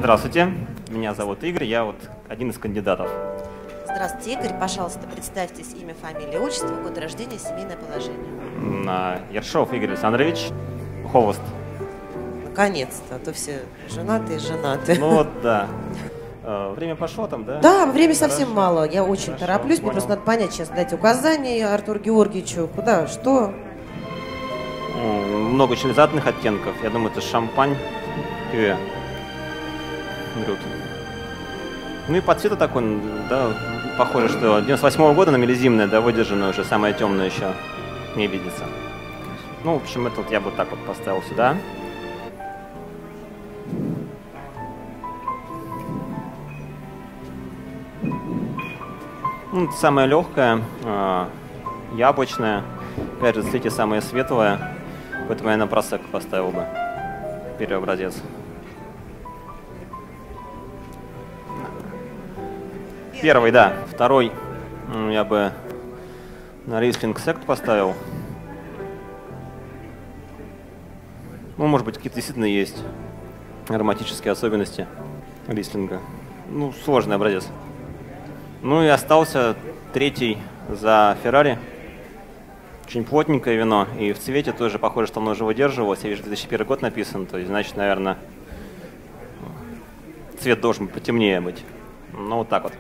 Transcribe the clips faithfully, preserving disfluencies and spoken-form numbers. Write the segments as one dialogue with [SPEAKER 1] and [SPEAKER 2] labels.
[SPEAKER 1] Здравствуйте, меня зовут Игорь, я вот один из кандидатов.
[SPEAKER 2] Здравствуйте, Игорь. Пожалуйста, представьтесь: имя, фамилия, отчество, год рождения, семейное положение.
[SPEAKER 1] Ершов Игорь Александрович, холост.
[SPEAKER 2] Наконец-то, а то все женатые, женаты.
[SPEAKER 1] Ну вот, да. Время пошло там, да?
[SPEAKER 2] Да, времени совсем
[SPEAKER 1] Хорошо.
[SPEAKER 2] мало. Я очень
[SPEAKER 1] Хорошо,
[SPEAKER 2] тороплюсь. Мне
[SPEAKER 1] понял.
[SPEAKER 2] просто надо понять, сейчас дать указания Артуру Георгиевичу. Куда, что?
[SPEAKER 1] М, Много очень лизатных оттенков. Я думаю, это шампань, пюэ. Брют. Ну и по цвету такой, да, похоже, что девяносто восьмого года, на мелизимное, да, выдержанное уже, самое темное еще не видится. Ну, в общем, это вот я бы так вот поставил сюда. Ну, это самое легкое, э, яблочное. Опять же, цвете самое светлое. Поэтому я на просек поставил бы первый образец. Первый, да. Второй м, я бы на Riesling Sekt поставил. Ну, может быть, какие-то действительно есть ароматические особенности рислинга. Ну, сложный образец. Ну и остался третий за Ferrari. Очень плотненькое вино. И в цвете тоже похоже, что оно уже выдерживалось. Я вижу, две тысячи первый год написан. То есть, значит, наверное, цвет должен потемнее быть. Ну, вот так вот.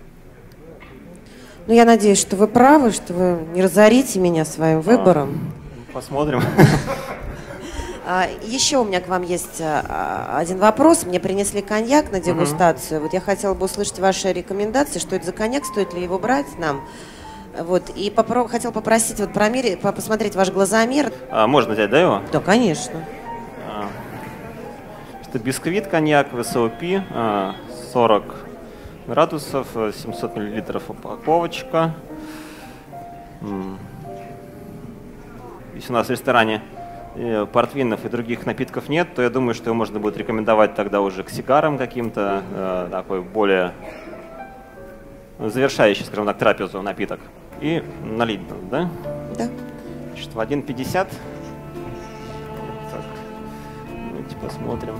[SPEAKER 2] Ну, я надеюсь, что вы правы, что вы не разорите меня своим выбором.
[SPEAKER 1] А, посмотрим.
[SPEAKER 2] А, еще у меня к вам есть а, один вопрос. Мне принесли коньяк на дегустацию. Вот я хотела бы услышать ваши рекомендации, что это за коньяк, стоит ли его брать нам. Вот, и попро- хотел попросить вот промерить, по- посмотреть ваш глазомер.
[SPEAKER 1] А, можно взять, да, его?
[SPEAKER 2] Да, конечно.
[SPEAKER 1] А, это бисквит, коньяк, ви эс о пи, а, сорок градусов, семьсот миллилитров упаковочка. М. Если у нас в ресторане э, портвинов и других напитков нет, то я думаю, что его можно будет рекомендовать тогда уже к сигарам каким-то, э, такой более завершающий, скажем так, трапезу напиток. И налить надо, да?
[SPEAKER 2] Да.
[SPEAKER 1] Значит, в один пятьдесят. Так, давайте посмотрим.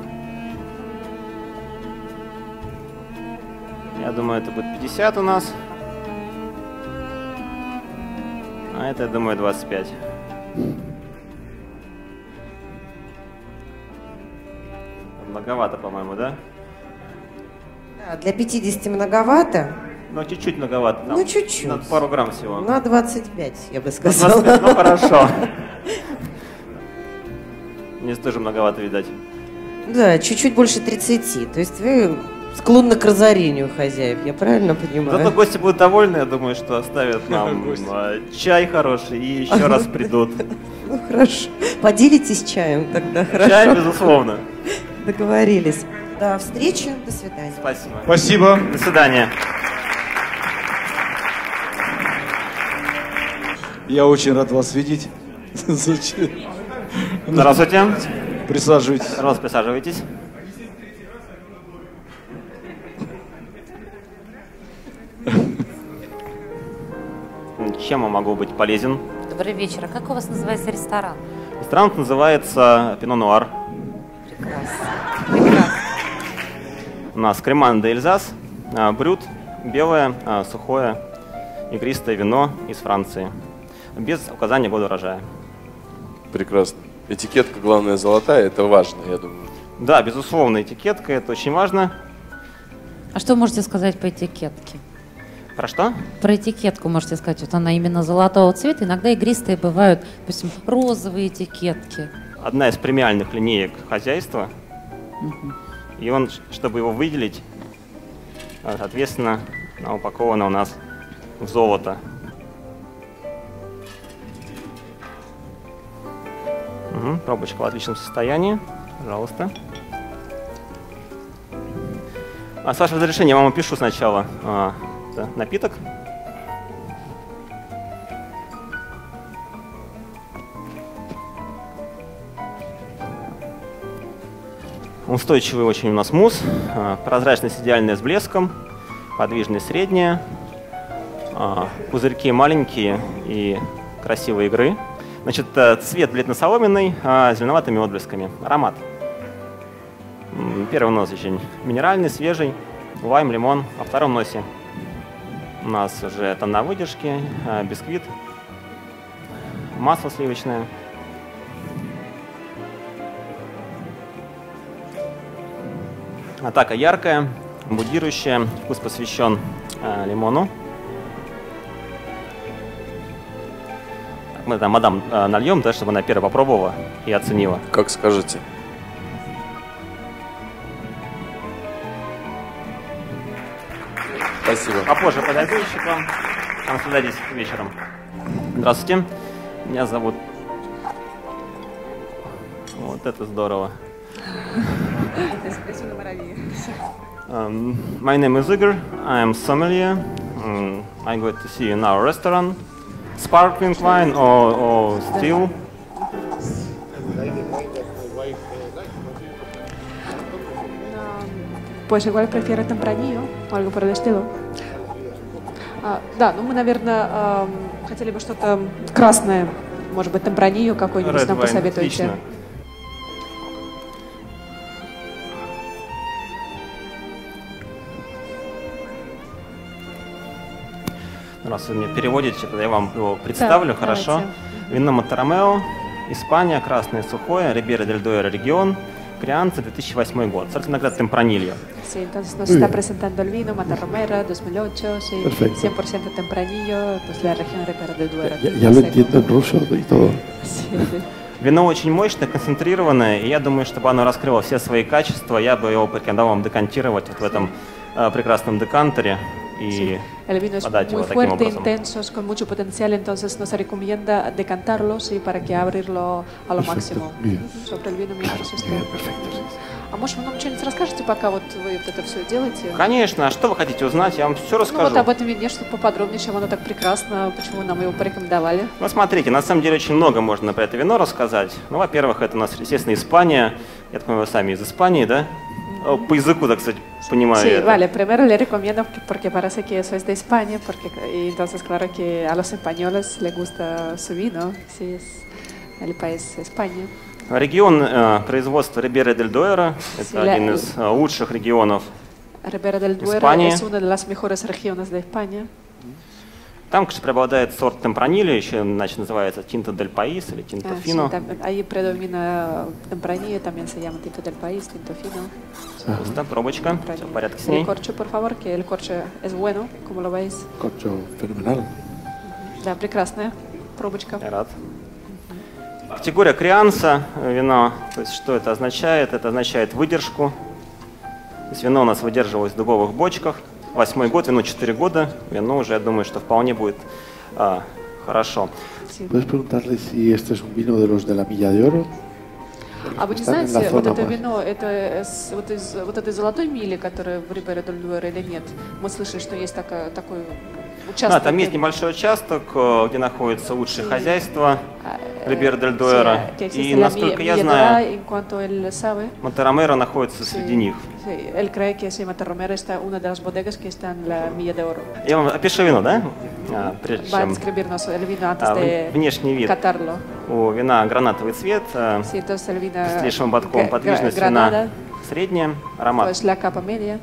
[SPEAKER 1] Я думаю, это будет пятьдесят у нас. А это, я думаю, двадцать пять. Многовато, по-моему, да?
[SPEAKER 2] Да, для пятидесяти многовато.
[SPEAKER 1] Ну, чуть-чуть многовато. Там
[SPEAKER 2] Ну, чуть-чуть.
[SPEAKER 1] надо пару грамм всего.
[SPEAKER 2] На двадцать пять, я бы
[SPEAKER 1] На
[SPEAKER 2] сказала.
[SPEAKER 1] двадцать пять, ну, хорошо. Мне тоже многовато, видать.
[SPEAKER 2] Да, чуть-чуть больше тридцати. То есть вы склонны к разорению хозяев, я правильно понимаю?
[SPEAKER 1] Зато гости будут довольны, я думаю, что оставят нам а, чай хороший и еще раз придут.
[SPEAKER 2] Ну, хорошо. Поделитесь чаем тогда, хорошо?
[SPEAKER 1] Чай, безусловно.
[SPEAKER 2] Договорились. До встречи, до свидания.
[SPEAKER 1] Спасибо.
[SPEAKER 3] Спасибо.
[SPEAKER 1] До свидания.
[SPEAKER 3] Я очень рад вас видеть.
[SPEAKER 1] Здравствуйте.
[SPEAKER 3] Присаживайтесь.
[SPEAKER 1] Пожалуйста, присаживайтесь. Чем я могу быть полезен?
[SPEAKER 4] Добрый вечер. А как у вас называется ресторан?
[SPEAKER 1] Ресторан называется Пино Нуар.
[SPEAKER 4] Прекрасно. Прекрасно.
[SPEAKER 1] У нас Креман де Эльзас, а, брют, белое, а, сухое, игристое вино из Франции. Без указания года урожая.
[SPEAKER 5] Прекрасно. Этикетка, главное, золотая, это важно, я думаю.
[SPEAKER 1] Да, безусловно, этикетка, это очень важно.
[SPEAKER 4] А что вы можете сказать по этикетке?
[SPEAKER 1] Про что?
[SPEAKER 4] Про этикетку можете сказать. Вот она именно золотого цвета. Иногда игристые бывают, допустим, розовые этикетки.
[SPEAKER 1] Одна из премиальных линеек хозяйства.
[SPEAKER 4] Мгм.
[SPEAKER 1] И он, чтобы его выделить, соответственно, она упакована у нас в золото. Угу, пробочка в отличном состоянии. Пожалуйста. А с вашего разрешения я вам опишу сначала а, да, напиток. Устойчивый очень у нас мусс, а, прозрачность идеальная с блеском, подвижность средняя, а, пузырьки маленькие и красивой игры. Значит, цвет бледно-соломенный, а, с зеленоватыми отблесками. Аромат. М, Первый нос очень минеральный, свежий, лайм, лимон. А во втором носе у нас уже тона выдержки, э, бисквит, масло сливочное. Атака яркая, будирующая, вкус посвящен э, лимону. Мы там мадам э, нальем, да, чтобы она первая попробовала и оценила.
[SPEAKER 5] Как скажете. Спасибо.
[SPEAKER 1] Попозже подойду еще к вам. Наслаждайтесь вечером. Здравствуйте. Меня зовут... Вот это здорово. Um, my name is Igor. I am sommelier. Um, I'm going to see you in our restaurant. Sparkling wine or, or still?
[SPEAKER 6] Pues igual prefiero tempranillo o algo por el estilo. А, да, ну мы, наверное, эм, хотели бы что-то красное, может быть, темпранилlo какой-нибудь
[SPEAKER 1] Red
[SPEAKER 6] нам
[SPEAKER 1] wine,
[SPEAKER 6] посоветуете.
[SPEAKER 1] отлично. Раз вы мне переводите, тогда я вам его представлю,
[SPEAKER 6] Да,
[SPEAKER 1] хорошо.
[SPEAKER 6] давайте.
[SPEAKER 1] Вино Монтерромео, Испания, красное сухое, Рибера дель Дуэро регион, Крианца, две тысячи восьмой год. Сорт иногда темпранильо.
[SPEAKER 6] Sí, entonces nos está presentando el vino Matarromera dos mil ocho, sí,
[SPEAKER 7] Perfecto.
[SPEAKER 6] cien por ciento tempranillo, pues la región Ribera del Duero.
[SPEAKER 7] Ya, ya lo entiendo en ruso y todo.
[SPEAKER 6] Sí, sí.
[SPEAKER 1] Вино очень мощное, концентрированное, и я думаю, чтобы оно раскрыло все свои качества, я бы его порекомендовал вам декантировать вот в этом э, прекрасном декантере и
[SPEAKER 6] El vino es
[SPEAKER 1] подать
[SPEAKER 6] muy
[SPEAKER 1] его таким
[SPEAKER 6] fuerte,
[SPEAKER 1] образом.
[SPEAKER 6] intenso, es con mucho potencial, entonces nos recomienda decantarlo, sí, para que abrirlo a lo
[SPEAKER 7] Perfecto,
[SPEAKER 6] máximo.
[SPEAKER 7] bien.
[SPEAKER 6] Ujú, sobre el vino mientras
[SPEAKER 7] Bien,
[SPEAKER 6] está.
[SPEAKER 7] perfecto, sí.
[SPEAKER 6] А может, вы нам что-нибудь расскажете, пока вот вы вот это все делаете?
[SPEAKER 1] Конечно, а что вы хотите узнать, я вам все
[SPEAKER 6] Ну
[SPEAKER 1] расскажу.
[SPEAKER 6] вот об этом вине, что поподробнее, чем оно так прекрасно, почему нам его порекомендовали.
[SPEAKER 1] Ну, смотрите, на самом деле очень много можно про это вино рассказать. Ну, во-первых, это у нас, естественно, Испания. Я так понимаю, вы сами из Испании, да? О, по языку, так сказать, понимаю
[SPEAKER 6] Sí,
[SPEAKER 1] это.
[SPEAKER 6] vale, primero le recomiendo que- porque parece que sois de España, porque y entonces claro que a los españoles les gusta su vino, sí, es el país España.
[SPEAKER 1] Регион э, производства Рибера дель Дуэро. Это
[SPEAKER 6] Sí, la-
[SPEAKER 1] один из э, лучших регионов.
[SPEAKER 6] Ribera del Duero
[SPEAKER 1] España.
[SPEAKER 6] es una de las mejores regiones de España.
[SPEAKER 1] Там, конечно, преобладает сорт темпранильо, еще значит, называется Tinto del País или Tinto
[SPEAKER 6] Ah, sí,
[SPEAKER 1] Fino.
[SPEAKER 6] tam- ahí predomina tempranillo, también se llama tinto del país, tinto fino.
[SPEAKER 1] Да, пробочка, все в порядке с ней.
[SPEAKER 6] El corcho, por favor, que el corcho es bueno, como lo veis.
[SPEAKER 7] Corcho fenomenal.
[SPEAKER 6] Да, прекрасная пробочка.
[SPEAKER 1] Я рад. Категория Крианца вино. То есть что это означает? Это означает выдержку. То есть вино у нас выдерживалось в дубовых бочках. Восьмой год, вино четыре года. Вино уже, я думаю, что вполне будет а, хорошо.
[SPEAKER 6] Sí.
[SPEAKER 7] ¿Puedes preguntarle si este es un vino de los de la Milla de Oro?
[SPEAKER 6] А вы не
[SPEAKER 7] Están en la
[SPEAKER 6] знаете, вот
[SPEAKER 7] zona
[SPEAKER 6] это
[SPEAKER 7] más.
[SPEAKER 6] вино, это с- вот из вот этой золотой мили, которая в Рибера дель Дуэро или нет? Мы слышали, что есть такая, такой участок.
[SPEAKER 1] Да, там есть небольшой участок, э, где находятся лучшие хозяйства
[SPEAKER 6] а,
[SPEAKER 1] Рибера дель
[SPEAKER 6] sí,
[SPEAKER 1] Дуэро.
[SPEAKER 6] que existe
[SPEAKER 1] И,
[SPEAKER 6] la
[SPEAKER 1] насколько
[SPEAKER 6] Milla-
[SPEAKER 1] я
[SPEAKER 6] Milla
[SPEAKER 1] знаю,
[SPEAKER 6] Dora, en cuanto él sabe,
[SPEAKER 1] Монтерромеро находится
[SPEAKER 6] sí,
[SPEAKER 1] среди них.
[SPEAKER 6] sí, él cree que sí, Matarromera está una de las bodegas que está en la Milla de Oro.
[SPEAKER 1] Я вам опишу вино, да? А, прежде
[SPEAKER 6] Va a
[SPEAKER 1] чем
[SPEAKER 6] describirnos el vino antes
[SPEAKER 1] а,
[SPEAKER 6] de
[SPEAKER 1] внешний вид.
[SPEAKER 6] catarlo.
[SPEAKER 1] У вина гранатовый цвет, э,
[SPEAKER 6] Sí, entonces el vino
[SPEAKER 1] пестрейшим ободком,
[SPEAKER 6] gra-
[SPEAKER 1] подвижность
[SPEAKER 6] granada,
[SPEAKER 1] вина средняя, аромат
[SPEAKER 6] pues la capa media,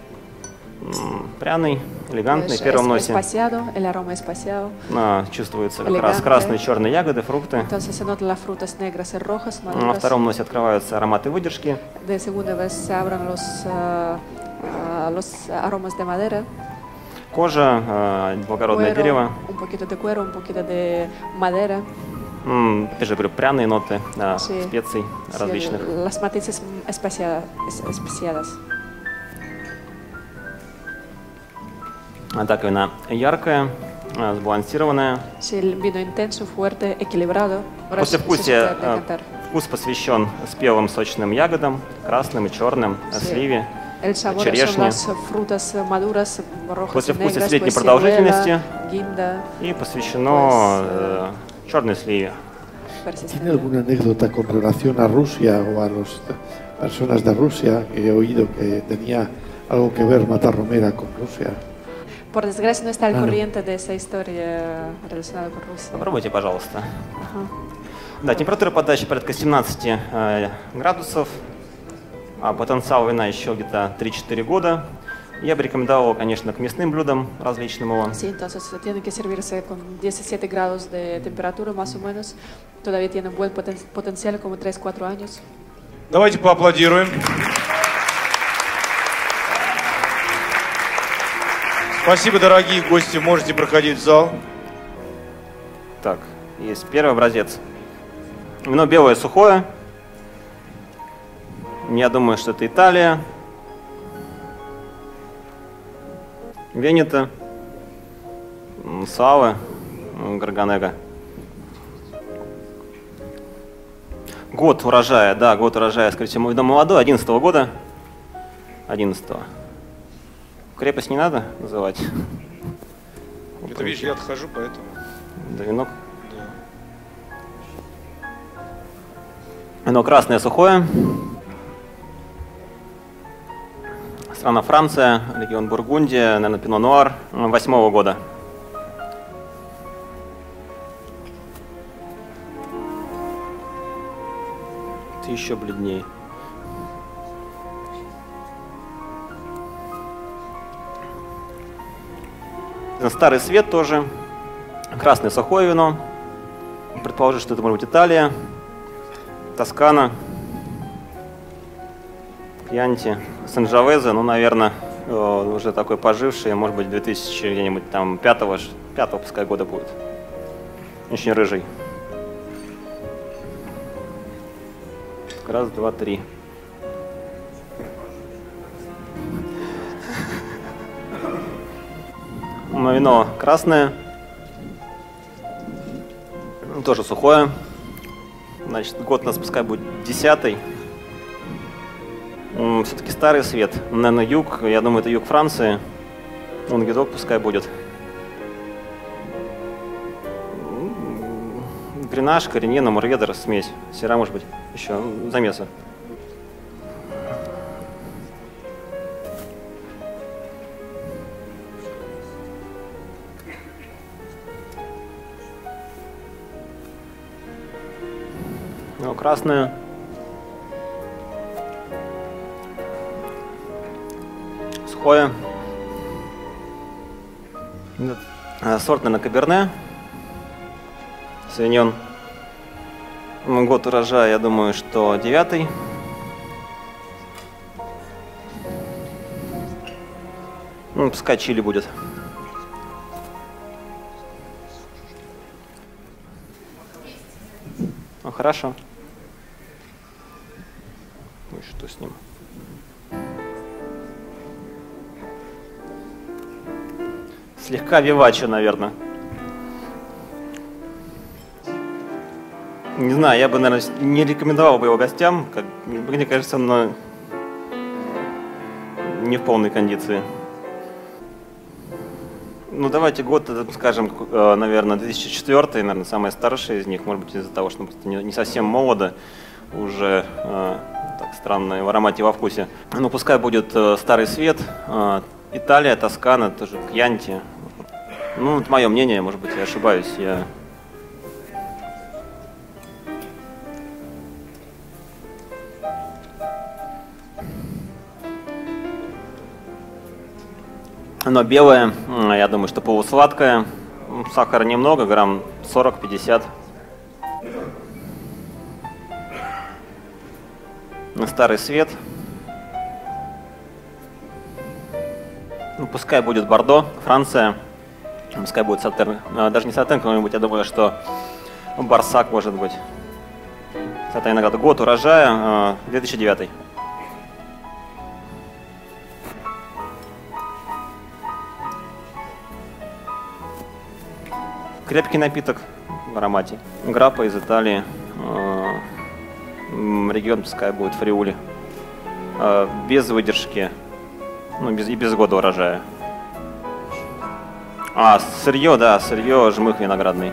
[SPEAKER 1] м, пряный, элегантный,
[SPEAKER 6] pues
[SPEAKER 1] в первом
[SPEAKER 6] es
[SPEAKER 1] носе.
[SPEAKER 6] espaciado, el aroma espaciado.
[SPEAKER 1] А, чувствуются как раз
[SPEAKER 6] Элегантный.
[SPEAKER 1] красные, черные ягоды, фрукты.
[SPEAKER 6] Entonces se notan las frutas negras y rojas,
[SPEAKER 1] На
[SPEAKER 6] maduras.
[SPEAKER 1] втором носе открываются ароматы выдержки.
[SPEAKER 6] De segunda vez se abran los, ah, ah, los aromas de madera,
[SPEAKER 1] Кожа, э, благородное
[SPEAKER 6] cuero,
[SPEAKER 1] дерево.
[SPEAKER 6] un poquito de cuero, un poquito de madera,
[SPEAKER 1] М, Опять же говорю, пряные ноты, а,
[SPEAKER 6] Sí.
[SPEAKER 1] специй
[SPEAKER 6] sí,
[SPEAKER 1] различных.
[SPEAKER 6] las matices especia- es- especiadas.
[SPEAKER 1] Атака вина яркая, а, сбалансированная.
[SPEAKER 6] Sí, el vino intenso, fuerte, equilibrado. Ahora
[SPEAKER 1] После
[SPEAKER 6] sí- sí se
[SPEAKER 1] вкусия
[SPEAKER 6] puede
[SPEAKER 1] э,
[SPEAKER 6] decantar.
[SPEAKER 1] вкус посвящен спелым сочным ягодам, красным и черным, э,
[SPEAKER 6] Sí.
[SPEAKER 1] сливе,
[SPEAKER 6] El sabor son
[SPEAKER 1] черешне.
[SPEAKER 6] las frutas maduras, rojas
[SPEAKER 1] После
[SPEAKER 6] y
[SPEAKER 1] вкуса
[SPEAKER 6] negras,
[SPEAKER 1] средней
[SPEAKER 6] pues,
[SPEAKER 1] продолжительности.
[SPEAKER 6] ciruela, guinda,
[SPEAKER 1] И посвящено
[SPEAKER 6] Pues,
[SPEAKER 1] э, черной сливе.
[SPEAKER 7] ¿Tiene
[SPEAKER 6] persistente.
[SPEAKER 7] alguna anécdota con relación a Rusia o a las personas de Rusia que he oído que tenía algo que ver Matarromera con Rusia?
[SPEAKER 6] Por desgracia no está al
[SPEAKER 7] Ah, no.
[SPEAKER 6] corriente de esa historia relacionada con Rusia.
[SPEAKER 1] Попробуйте, пожалуйста.
[SPEAKER 6] Ajá.
[SPEAKER 1] Да, температура подачи порядка семнадцати э, градусов. а потенциал вина еще где-то три-четыре года. Я бы рекомендовал, конечно, к мясным блюдам различным его.
[SPEAKER 6] Sí, entonces tiene que servirse con diecisiete grados de temperatura más o menos. Todavía tiene un buen poten potencial, como tres-cuatro años.
[SPEAKER 3] Давайте поаплодируем. Спасибо, дорогие гости. Можете проходить в зал.
[SPEAKER 1] Так, есть первый образец. Вино белое сухое. Я думаю, что это Италия. Венето. Савы. Гарганега. Год урожая, да, год урожая, скорее всего, вино молодое, одиннадцатого года. одиннадцатого. Крепость не надо называть.
[SPEAKER 3] Это, видишь, я отхожу, поэтому...
[SPEAKER 1] Да, вино. Вино красное, сухое. Страна Франция, регион Бургундия, наверное, Пино Нуар, восьмого года. Это еще бледнее. Старый свет тоже. Красное сухое вино. Предположу, что это может быть Италия, Тоскана, Пьянти, Санджавезе, ну, наверное, уже такой поживший, может быть, две тысячи где-нибудь там пятого, пятого, пускай, года будет. Очень рыжий. Раз, два, три. Но вино красное. Тоже сухое. Значит, год у нас пускай будет десятый. Все-таки старый свет. Наверное, юг. Я думаю, это юг Франции. Лангедок пускай будет. Гренаж, Коренье, Мурведер, смесь. Сера, может быть, еще замесы. Ну, красное. Сухое. Сорт, наверное, Каберне. Савиньон. Год урожая, я думаю, что девятый. Ну, пускай чили будет. Ну, хорошо. Ну, что с ним? Слегка вивачо, наверное. Не знаю, я бы, наверное, не рекомендовал бы его гостям. Как, мне кажется, он не в полной кондиции. Ну, давайте год, скажем, наверное, две тысячи четвёртый, наверное, самый старший из них. Может быть, из-за того, что не совсем молодо, уже так странно в аромате и во вкусе. Ну, пускай будет старый свет. Италия, Тоскана, тоже Кьянти. Ну, это мое мнение, может быть, я ошибаюсь. Я... Оно белое, я думаю, что полусладкое. Сахара немного, грамм сорок-пятьдесят. Старый свет. Ну, пускай будет Бордо, Франция. Пускай будет Сатерн. Даже не Сатерн, какой-нибудь, я думаю, что Барсак может быть. Это иногда год урожая, две тысячи девятый. Крепкий напиток в аромате. Граппа из Италии. Регион пускай будет Фриули. Без выдержки. Ну, без, и без года урожая. А, сырье, да, сырье, жмых виноградный.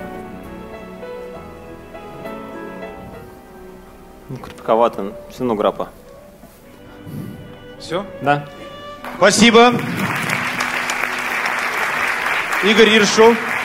[SPEAKER 1] Ну, крепковато, все равно граппа.
[SPEAKER 3] Все?
[SPEAKER 1] Да.
[SPEAKER 3] Спасибо. Игорь Ершов.